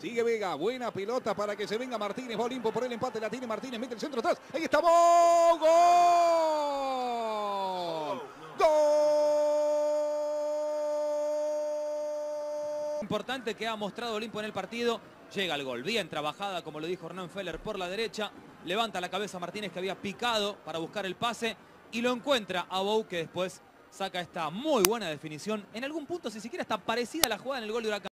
Sigue Vega, buena pelota para que se venga Martínez. Va Olimpo por el empate, la tiene Martínez, mete el centro atrás. Ahí está, ¡gol! ¡Gol! Importante que ha mostrado Olimpo en el partido. Llega el gol, bien trabajada, como lo dijo Hernán Feller, por la derecha. Levanta la cabeza Martínez, que había picado para buscar el pase. Y lo encuentra a Bou, que después saca esta muy buena definición. En algún punto, si siquiera está parecida a la jugada en el gol de Huracán.